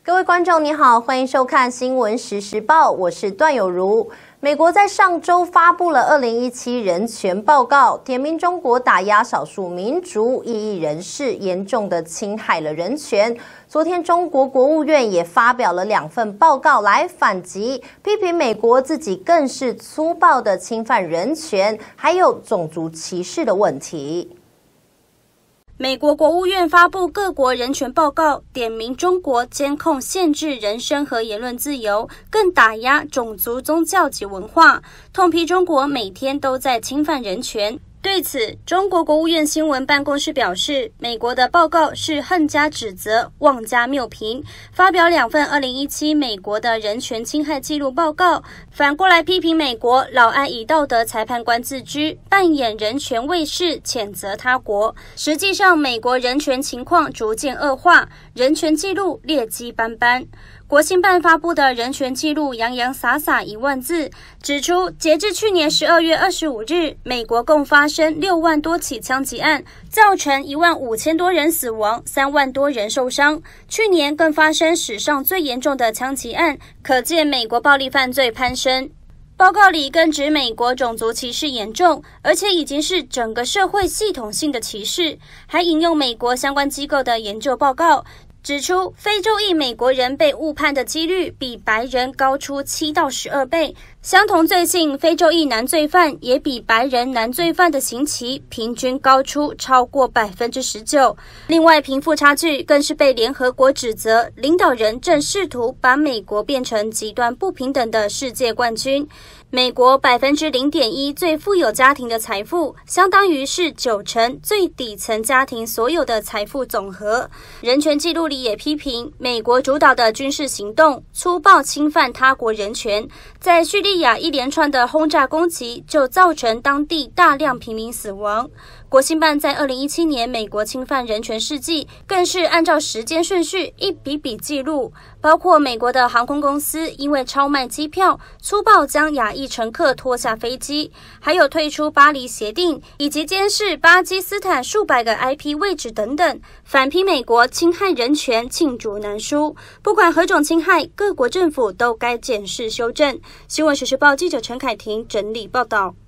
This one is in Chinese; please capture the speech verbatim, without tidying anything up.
各位观众你好，欢迎收看新闻时时报，我是段有如。美国在上周发布了二零一七人权报告，点名中国打压少数民族异议人士，严重的侵害了人权。昨天中国国务院也发表了两份报告来反击，批评美国自己更是粗暴的侵犯人权，还有种族歧视的问题。 美国国务院发布各国人权报告，点名中国监控、限制人身和言论自由，更打压种族、宗教及文化，痛批中国每天都在侵犯人权。对此，中国国务院新闻办公室表示，美国的报告是横加指责、妄加谬评，发表两份二零一七美国的人权侵害记录报告，反过来批评美国老爱以道德裁判官自居，扮演人权卫士，谴责他国。实际上，美国人权情况逐渐恶化，人权记录劣迹斑斑。国新办发布的人权记录洋洋洒洒一万字，指出截至去年十二月二十五日，美国共发生六万多起枪击案，造成一万五千多人死亡，三万多人受伤。去年更发生史上最严重的枪击案，可见美国暴力犯罪攀升。报告里更指美国种族歧视严重，而且已经是整个社会系统性的歧视，还引用美国相关机构的研究报告，指出非洲裔美国人被误判的几率比白人高出七到十二倍，相同罪性非洲裔男罪犯也比白人男罪犯的刑期平均高出超过百分之十九。另外，贫富差距更是被联合国指责，领导人正试图把美国变成极端不平等的世界冠军。美国百分之零点一最富有家庭的财富，相当于是九成最底层家庭所有的财富总和。人权记录里也批评美国主导的军事行动粗暴侵犯他国人权，在叙利亚一连串的轰炸攻击就造成当地大量平民死亡。国新办在二零一七年美国侵犯人权事迹，更是按照时间顺序一笔笔记录，包括美国的航空公司因为超卖机票，粗暴将亚裔乘客拖下飞机，还有退出巴黎协定，以及监视巴基斯坦数百个 I P 位置等等，反批美国侵害人权罄竹难书。不管何种侵害，各国政府都该检视修正。新闻时事报记者陈凯婷整理报道。